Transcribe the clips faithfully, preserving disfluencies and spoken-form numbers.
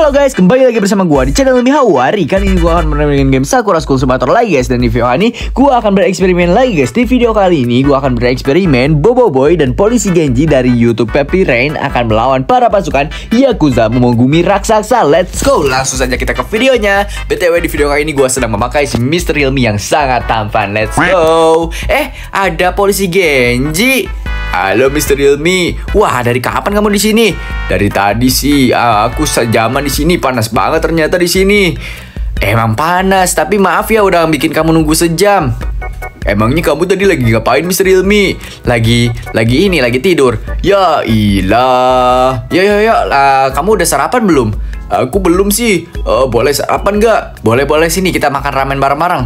Halo guys, kembali lagi bersama gua di channel Mihawari. Kali ini gua akan bermain game Sakura School Simulator lagi guys. Dan di video ini gua akan bereksperimen lagi guys. Di video kali ini gua akan bereksperimen Bobo Boy dan Polisi Genji dari YouTube Peppy Rain akan melawan para pasukan Yakuza Momogumi raksasa. Let's go, langsung saja kita ke videonya. B T W di video kali ini gua sedang memakai si mister Hilmi yang sangat tampan. Let's go. Eh, ada Polisi Genji. Halo mister Hilmi. Wah, dari kapan kamu di sini? Dari tadi sih, aku sejaman di sini. Panas banget ternyata di sini. Emang panas, tapi maaf ya udah bikin kamu nunggu sejam. Emangnya kamu tadi lagi ngapain mister Hilmi? Lagi, lagi ini, lagi tidur. Ya ilah. Ya ya ya, uh, kamu udah sarapan belum? Aku belum sih. Uh, boleh sarapan nggak? Boleh boleh, sini kita makan ramen bareng-bareng.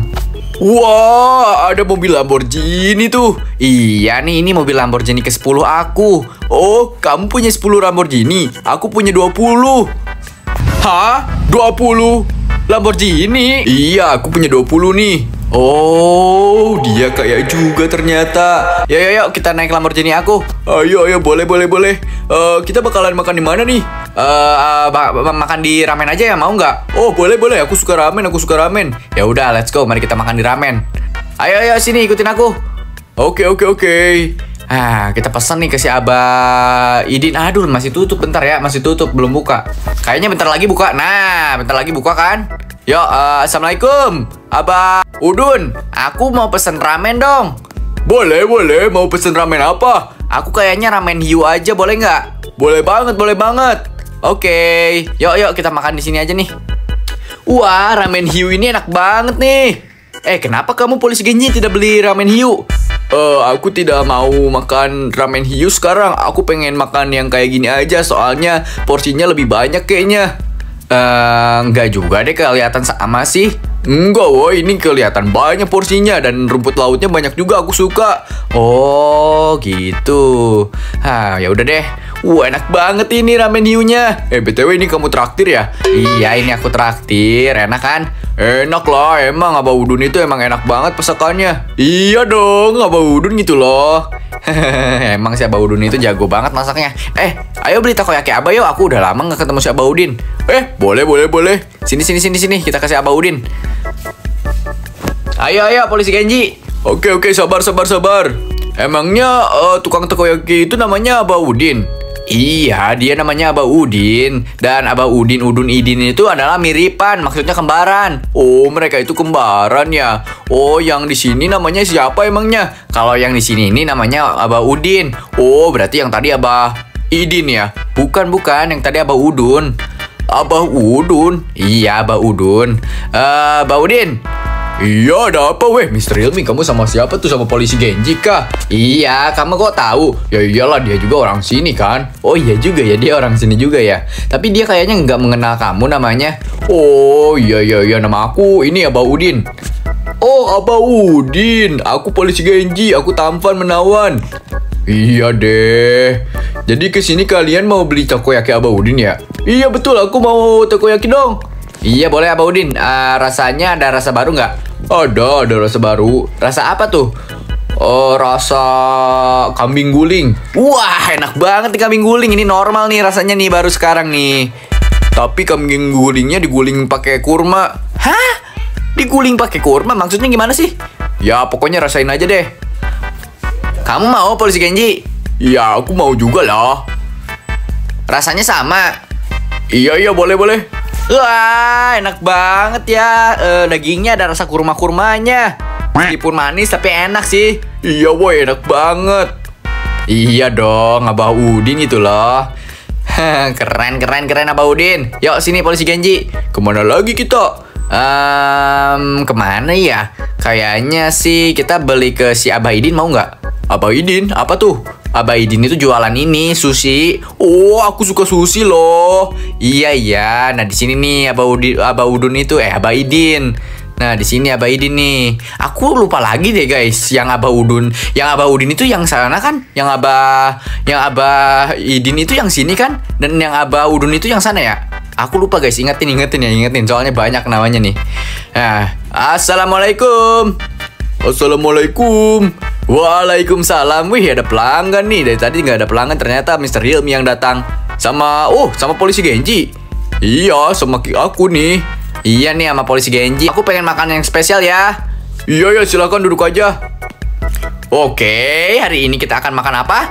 Wah, ada mobil Lamborghini tuh. Iya nih, ini mobil Lamborghini ke sepuluh aku. Oh, kamu punya sepuluh Lamborghini. Aku punya dua puluh. Hah? dua puluh Lamborghini? Iya, aku punya dua puluh nih. Oh, dia kayak juga ternyata. Ya ya yuk, kita naik Lamborghini aku. Ayo ayo, boleh boleh boleh. Uh, kita bakalan makan di mana nih? Uh, uh, makan di ramen aja ya, mau nggak? Oh boleh boleh, aku suka ramen, aku suka ramen. Ya udah, let's go, mari kita makan di ramen. Ayo ayo sini, ikutin aku. Oke oke oke. Ah, kita pesan nih ke si Abah Idin. Aduh, masih tutup, bentar ya, masih tutup, belum buka. Kayaknya bentar lagi buka. Nah, bentar lagi buka kan? Yo, uh, assalamualaikum, Abah Udun. Aku mau pesen ramen dong. Boleh boleh, mau pesen ramen apa? Aku kayaknya ramen hiu aja, boleh nggak? Boleh banget, boleh banget. Oke, okay. Yuk yuk kita makan di sini aja nih. Wah, ramen hiu ini enak banget nih. Eh, kenapa kamu Polisi Genji tidak beli ramen hiu? Eh, uh, aku tidak mau makan ramen hiu sekarang. Aku pengen makan yang kayak gini aja, soalnya porsinya lebih banyak kayaknya. Eh, uh, enggak juga deh, kelihatan sama sih. Enggak, woi, ini kelihatan banyak porsinya dan rumput lautnya banyak juga, aku suka. Oh, gitu. Hah, ya udah deh. Wah, enak banget ini ramen hiunya. Eh, B T W ini kamu traktir ya? Iya, ini aku traktir. Enak kan? Enak lah, emang Abah Udun itu emang enak banget pesakannya. Iya dong, Abah Udun gitu loh. Emang si Abah Udun itu jago banget masaknya. Eh, ayo beli takoyaki Abah yuk. Aku udah lama gak ketemu si Abah Udin. Eh, boleh, boleh, boleh. Sini, sini, sini, sini. Kita kasih Abah Udin. Ayo, ayo, Polisi Genji. Oke, oke, sabar, sabar, sabar. Emangnya uh, tukang takoyaki itu namanya Abah Udin? Iya, dia namanya Abah Udin. Dan Abah Udin, Udun, Idin itu adalah miripan, maksudnya kembaran. Oh, mereka itu kembaran ya. Oh, yang di sini namanya siapa emangnya? Kalau yang di sini ini namanya Abah Udin. Oh, berarti yang tadi Abah Idin ya? Bukan, bukan, yang tadi Abah Udun. Abah Udun? Iya, Abah Udun. Uh, Abah Udin. Iya, ada apa weh? mister Hilmi, kamu sama siapa tuh? Sama Polisi Genji kah? Iya, kamu kok tahu? Ya iyalah, dia juga orang sini kan. Oh iya juga ya, dia orang sini juga ya. Tapi dia kayaknya nggak mengenal kamu namanya. Oh iya iya iya, nama aku ini Abah Udin. Oh, Abah Udin. Aku Polisi Genji, aku tampan menawan. Iya deh. Jadi kesini kalian mau beli takoyaki Abah Udin ya? Iya betul, aku mau takoyaki dong. Iya boleh Abah Udin. Uh, rasanya ada rasa baru nggak? Ada, ada rasa baru. Rasa apa tuh? Oh, rasa kambing guling. Wah, enak banget nih kambing guling. Ini normal nih rasanya nih, baru sekarang nih. Tapi kambing gulingnya diguling pakai kurma. Hah? Diguling pakai kurma? Maksudnya gimana sih? Ya, pokoknya rasain aja deh. Kamu mau Polisi Genji? Iya, aku mau juga lah. Rasanya sama? Iya, iya, boleh, boleh. Wah, enak banget ya. E, dagingnya ada rasa kurma-kurmanya. Meskipun manis tapi enak sih. Iya boy, enak banget. Iya dong, Abah Udin itu loh. Keren, keren, keren Abah Udin. Yuk sini Polisi Genji. Kemana lagi kita? Um, kemana ya? Kayaknya sih kita beli ke si Abah Idin, mau nggak? Abah Idin? Apa tuh? Abah Idin itu jualan ini, sushi. Oh, aku suka sushi loh. Iya iya. Nah di sini nih Abah Udin, Abah Udun itu eh Abah Idin. Nah di sini Abah Idin nih. Aku lupa lagi deh guys. Yang Abah Udun, yang Abah Udin itu yang sana kan? Yang Abah, yang Abah Idin itu yang sini kan? Dan yang Abah Udun itu yang sana ya? Aku lupa guys. Ingetin, ingetin ya, ingetin. Soalnya banyak namanya nih. Nah, assalamualaikum. Assalamualaikum. Waalaikumsalam. Wih, ada pelanggan nih. Dari tadi nggak ada pelanggan, ternyata mister Hilmi yang datang. Sama, oh, sama Polisi Genji. Iya, sama ki- aku nih. Iya nih sama polisi Genji. Aku pengen makan yang spesial ya. Iya ya, silakan duduk aja. Oke, hari ini kita akan makan apa?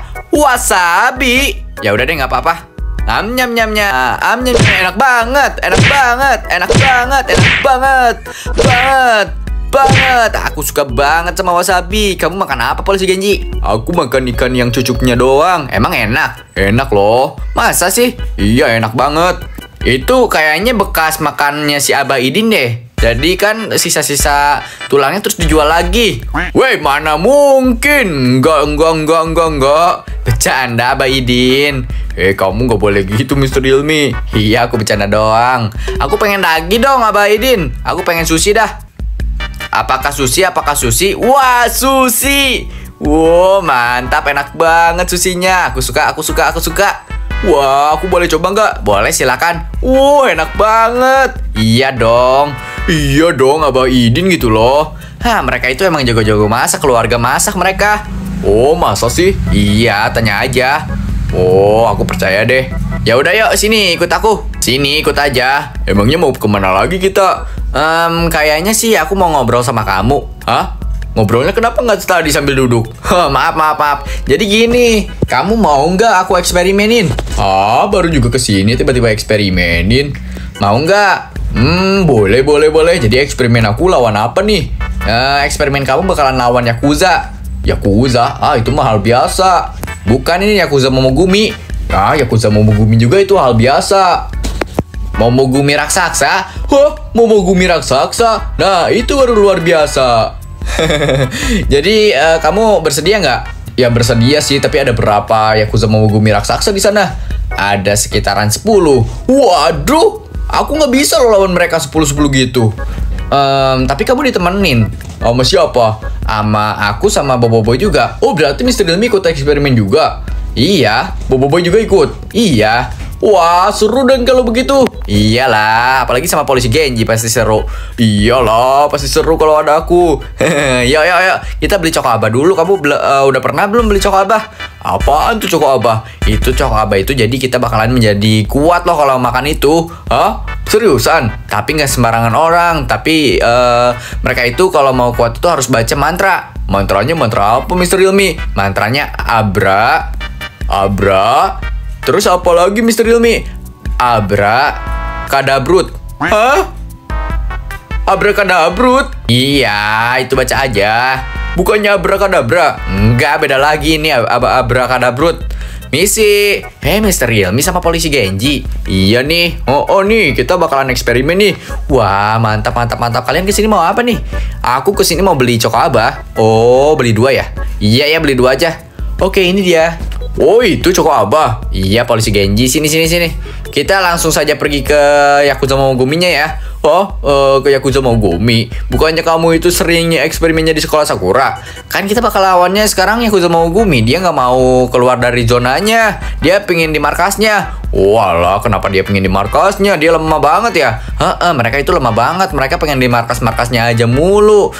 Wasabi. Ya udah deh, nggak apa-apa. Am nyam nyam nyam. Am nyam nyam. Enak banget, enak banget, enak banget, enak banget, banget, banget. Aku suka banget sama wasabi. Kamu makan apa, polisi Genji? Aku makan ikan yang cucuknya doang. Emang enak? Enak loh. Masa sih? Iya, enak banget. Itu kayaknya bekas makannya si Abah Idin deh. Jadi kan sisa-sisa tulangnya terus dijual lagi. Weh, mana mungkin? Enggak, enggak, enggak, enggak, enggak. Bercanda, Abah Idin. Eh, kamu nggak boleh gitu, mister Hilmi. Iya, aku bercanda doang. Aku pengen lagi dong, Abah Idin. Aku pengen sushi dah. Apakah sushi? Apakah sushi? Wah, sushi. Wow, mantap, enak banget susinya. Aku suka, aku suka, aku suka. Wah, aku boleh coba nggak? Boleh, silakan. Wow, enak banget. Iya dong. Iya dong, Abah Idin gitu loh. Hah, mereka itu emang jago-jago masak, keluarga masak mereka. Oh, masa sih? Iya, tanya aja. Oh, aku percaya deh. Ya udah yuk, sini ikut aku. Sini ikut aja. Emangnya mau kemana lagi kita? Um, kayaknya sih aku mau ngobrol sama kamu. Hah? Ngobrolnya kenapa nggak tadi sambil duduk? maaf, maaf, maaf. Jadi gini, kamu mau nggak aku eksperimenin? Ah, baru juga kesini tiba-tiba eksperimenin. Mau nggak? Hmm, boleh, boleh, boleh. Jadi eksperimen aku lawan apa nih? Uh, eksperimen kamu bakalan lawan Yakuza. Yakuza? Ah, itu mah hal biasa. Bukan ini Yakuza Momogumi. Ah, Yakuza Momogumi juga itu hal biasa. Momogumi raksasa? Hah? Momogumi raksasa? Nah, itu baru luar biasa. Jadi, uh, kamu bersedia nggak? Ya, bersedia sih, tapi ada berapa Yakuza Momogumi raksasa di sana? Ada sekitaran sepuluh. Waduh! Aku nggak bisa loh lawan mereka sepuluh sepuluh gitu. Um, tapi kamu ditemenin. Sama siapa? Sama aku sama Boboiboy juga. Oh, berarti mister Hilmi ikut eksperimen juga? Iya, Boboiboy juga ikut. Iya. Wah, seru dong kalau begitu. Iyalah, apalagi sama polisi Genji pasti seru. Iyalah, pasti seru kalau ada aku. Yuk, yuk, yuk. Kita beli Coko Abah dulu. Kamu uh, udah pernah belum beli Coko Abah? Apaan tuh Coko Abah? Itu Coko Abah itu jadi kita bakalan menjadi kuat loh kalau makan itu. Hah? Seriusan? Tapi nggak sembarangan orang. Tapi uh, mereka itu kalau mau kuat itu harus baca mantra. Mantranya mantra apa, mister Hilmi? Mantranya Abra, Abra. Terus apa lagi, mister Hilmi? Abra Kadabrut. Hah? Abra Kadabrut? Iya, itu baca aja. Bukannya Abra Kadabra. Enggak, beda lagi nih Abra Kadabrut. Misi. Hei, mister Hilmi sama polisi Genji. Iya nih. Oh, oh nih, kita bakalan eksperimen nih. Wah, mantap, mantap, mantap. Kalian kesini mau apa nih? Aku kesini mau beli Coko Abah. Oh, beli dua ya? Iya, ya, beli dua aja. Oke, ini dia. Oh, itu Coko Abah. Iya, polisi Genji. Sini, sini, sini. Kita langsung saja pergi ke Yakuza Momoguminya ya. Oh, uh, ke Yakuza Momogumi. Bukannya kamu itu sering eksperimennya di sekolah Sakura? Kan kita bakal lawannya sekarang Yakuza Momogumi. Dia nggak mau keluar dari zonanya. Dia pengen di markasnya. Walah, kenapa dia pengen di markasnya? Dia lemah banget ya? Heeh, mereka itu lemah banget. Mereka pengen di markas-markasnya aja mulu.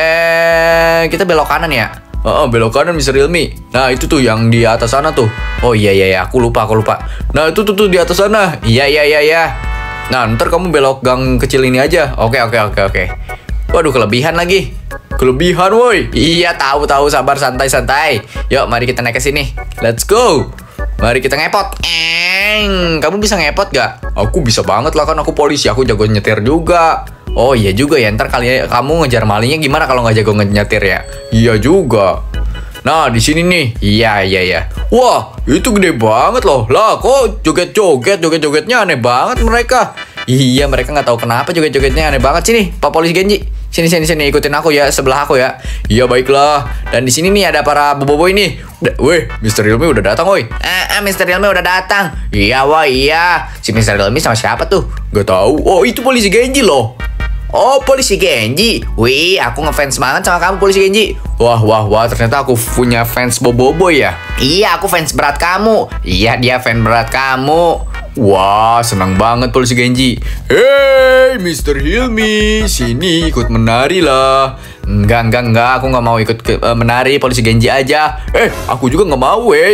Eh, kita belok kanan ya? Oh, belok kanan, mister Hilmi. Nah, itu tuh yang di atas sana tuh. Oh iya iya iya, aku lupa, aku lupa. Nah, itu tuh tuh di atas sana. Iya iya iya iya. Nah, ntar kamu belok gang kecil ini aja. Oke oke oke oke. Waduh, kelebihan lagi. Kelebihan, woi. Iya, tahu tahu, sabar, santai santai. Yuk, mari kita naik ke sini. Let's go. Mari kita ngepot. Eng, kamu bisa ngepot gak? Aku bisa banget lah, kan aku polisi, aku jago nyetir juga. Oh iya juga ya, ntar kali kamu ngejar malingnya gimana kalau nggak jago nyetir ya? Iya juga. Nah, di sini nih. Iya, iya, iya. Wah, itu gede banget loh. Lah, kok joget-joget, joget-jogetnya aneh banget mereka. Iya, mereka nggak tahu kenapa joget-jogetnya aneh banget. Sini, Pak Polisi Genji. Sini, sini, sini, ikutin aku ya, sebelah aku ya. Iya, baiklah. Dan di sini nih ada para boboiboy nih. Weh, mister Hilmi udah datang, woi. Eh, eh, mister Hilmi udah datang. Iya, wah, iya. Si mister Hilmi sama siapa tuh? Gak tahu. Oh, itu Polisi Genji loh. Oh, polisi Genji. Wih, aku ngefans banget sama kamu, polisi Genji. Wah, wah, wah, ternyata aku punya fans Boboiboy ya. Iya, aku fans berat kamu. Iya, dia fans berat kamu. Wah, senang banget polisi Genji. Hey, mister Hilmi, sini ikut menari lah. Enggak, enggak, enggak, aku nggak mau ikut ke, uh, menari, polisi Genji aja. Eh, aku juga nggak mau, wey.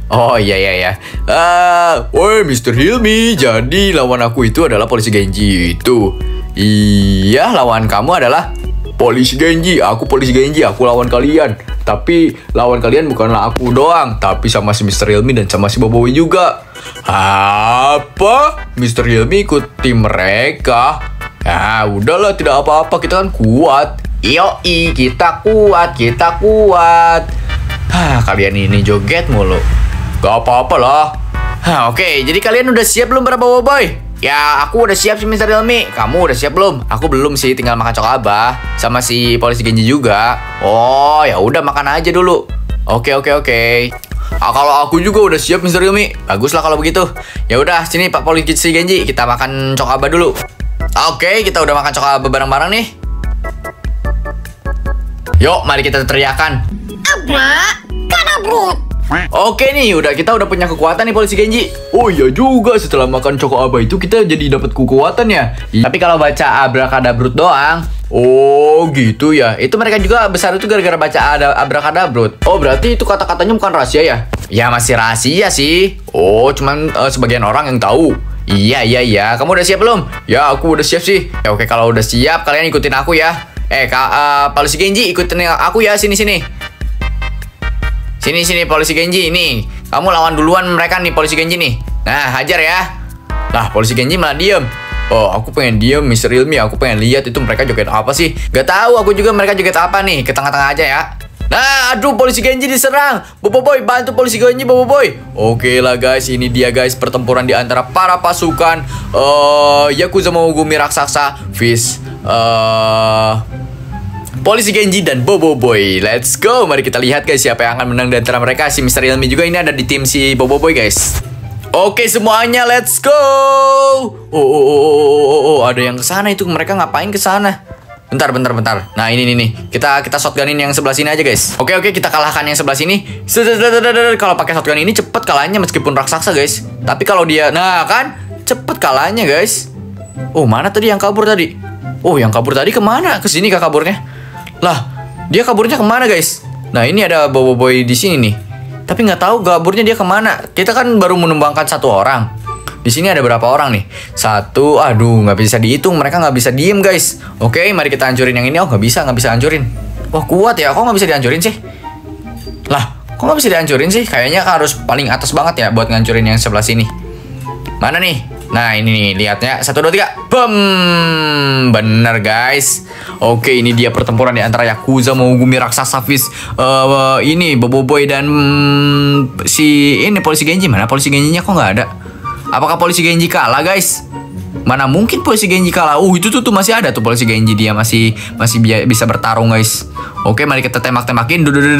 Oh iya iya ya. Ah, woi mister Hilmi, jadi lawan aku itu adalah polisi Genji itu. Iya, lawan kamu adalah polisi Genji. Aku polisi Genji, aku lawan kalian. Tapi lawan kalian bukanlah aku doang, tapi sama si mister Hilmi dan sama si Boboiboy juga. Apa? mister Hilmi ikut tim mereka? Ya udahlah, tidak apa-apa, kita kan kuat. Yoi, kita kuat, kita kuat. Hah, kalian ini joget mulu. Gak apa-apa lah. Hah, oke, okay. Jadi kalian udah siap belum para Boboiboy? Ya, aku udah siap sih mister Hilmi. Kamu udah siap belum? Aku belum sih, tinggal makan Cokabah sama si polisi Genji juga. Oh, ya udah makan aja dulu. Oke, okay, oke, okay, oke. Okay. Ah, kalau aku juga udah siap mister Hilmi. Baguslah kalau begitu. Ya udah, sini Pak polisi Genji, kita makan Cokabah dulu. Oke, okay, kita udah makan Cokabah bareng-bareng nih. Yuk, mari kita teriakan. Abra, kadabrut. Oke nih, udah kita udah punya kekuatan nih polisi Genji. Oh iya juga, setelah makan Cokabah itu kita jadi dapat kekuatan ya. Tapi kalau baca abrakadabrut doang. Oh gitu ya. Itu mereka juga besar itu gara-gara baca ada abrakadabrut. Oh berarti itu kata-katanya bukan rahasia ya? Ya masih rahasia sih. Oh cuman uh, sebagian orang yang tahu. Iya iya iya. Kamu udah siap belum? Ya aku udah siap sih. Ya oke, kalau udah siap kalian ikutin aku ya. Eh kak uh, polisi Genji ikutin aku ya, sini sini. Sini sini polisi Genji nih. Kamu lawan duluan mereka nih polisi Genji nih. Nah, hajar ya. Lah, polisi Genji malah diem. Oh, aku pengen diem mister Hilmi. Aku pengen lihat itu mereka joget apa sih. Gak tahu aku juga mereka joget apa nih. Ke tengah-tengah aja ya. Nah, aduh polisi Genji diserang. Boboiboy, bantu polisi Genji Boboiboy. Oke lah guys, ini dia guys pertempuran di antara para pasukan uh, Yakuza Mogumi Raksasa Fist uh, polisi Genji dan Boboiboy. Let's go. Mari kita lihat guys siapa yang akan menang di antara mereka. Si mister Hilmi juga ini ada di tim si Boboiboy guys. Oke semuanya, let's go. Oh, oh, oh, oh, oh, oh, ada yang kesana itu. Mereka ngapain kesana? Bentar, bentar, bentar. Nah ini nih, nih. Kita kita shotgunin yang sebelah sini aja guys. Oke oke, kita kalahkan yang sebelah sini. Kalau pakai shotgun ini cepet kalahnya meskipun raksasa guys. Tapi kalau dia, nah kan cepet kalahnya guys. Oh mana tadi yang kabur tadi? Oh yang kabur tadi kemana? Kesini kah kaburnya? Lah, dia kaburnya kemana guys? Nah ini ada Boboiboy di sini nih. Tapi nggak tahu kaburnya dia kemana. Kita kan baru menumbangkan satu orang. Di sini ada berapa orang nih? Satu, aduh nggak bisa dihitung. Mereka nggak bisa diem guys. Oke, mari kita hancurin yang ini. Oh nggak bisa, nggak bisa hancurin. Wah kuat ya. Kok nggak bisa dihancurin sih? Lah, kok nggak bisa dihancurin sih? Kayaknya harus paling atas banget ya buat ngancurin yang sebelah sini. Mana nih? Nah ini nih, lihatnya. Satu, dua, tiga. Bum. Bener guys. Oke, ini dia pertempuran di antara Yakuza Mogumi Raksasa Fist uh, ini Boboiboy dan um, si ini polisi Genji. Mana polisi Genjinya kok nggak ada? Apakah polisi Genji kalah guys? Mana mungkin polisi Genji kalah? Uh itu tuh, tuh masih ada tuh polisi Genji, dia masih masih bisa bertarung guys. Oke, mari kita tembak-tembakin.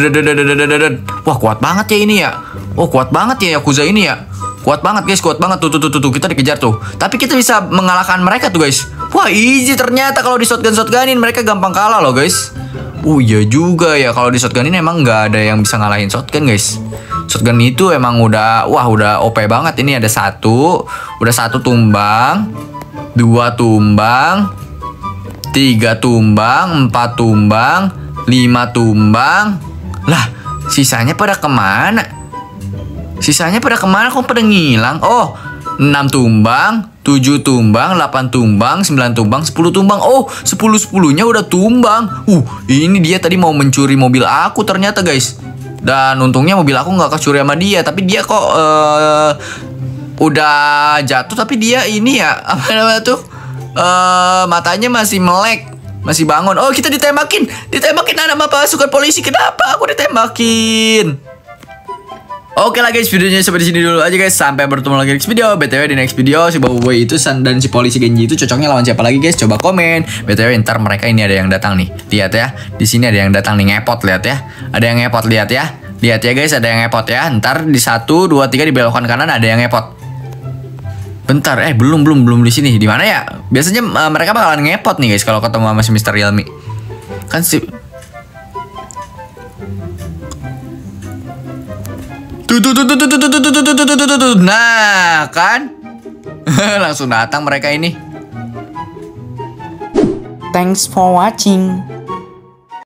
Wah kuat banget ya ini ya. Oh kuat banget ya Yakuza ini ya. Kuat banget guys, kuat banget tuh, tuh, tuh, tuh, tuh. Kita dikejar tuh. Tapi kita bisa mengalahkan mereka tuh guys. Wah easy ternyata kalau di shotgun-shotgunin mereka gampang kalah loh guys. Oh iya juga ya, kalau di shotgunin emang nggak ada yang bisa ngalahin shotgun guys. Shotgun itu emang udah, wah udah O P banget. Ini ada satu, udah satu tumbang, dua tumbang, tiga tumbang, empat tumbang, lima tumbang. Lah sisanya pada kemana? Sisanya pada kemana? Kok pada ngilang? Oh, enam tumbang, tujuh tumbang, delapan tumbang, sembilan tumbang, sepuluh tumbang. Oh, sepuluh-sepuluhnya udah tumbang. Uh, ini dia tadi mau mencuri mobil aku ternyata guys. Dan untungnya mobil aku nggak kecuri sama dia. Tapi dia kok uh, udah jatuh. Tapi dia ini ya, apa namanya tuh? Uh, matanya masih melek. Masih bangun. Oh, kita ditembakin. Ditembakin anak pasukan polisi. Kenapa aku ditembakin? Oke lah guys, videonya sampai di sini dulu aja guys. Sampai bertemu lagi di next video. B T W di next video si Boboiboy itu dan si polisi Genji itu cocoknya lawan siapa lagi guys? Coba komen. B T W ntar mereka ini ada yang datang nih. Lihat ya. Di sini ada yang datang nih, ngepot, lihat ya. Ada yang ngepot, lihat ya. Lihat ya guys, ada yang ngepot ya. Ntar di satu, dua, tiga dibelokkan kanan ada yang ngepot. Bentar, eh belum belum belum di sini. Di mana ya? Biasanya uh, mereka bakalan ngepot nih guys kalau ketemu sama si mister Hilmi. Kan si Tuh, tuh, tuh, tuh, tuh, tuh, tuh, tuh, tuh, tuh, tuh, tuh, tuh. Nah, kan? Langsung datang mereka ini. Thanks for watching.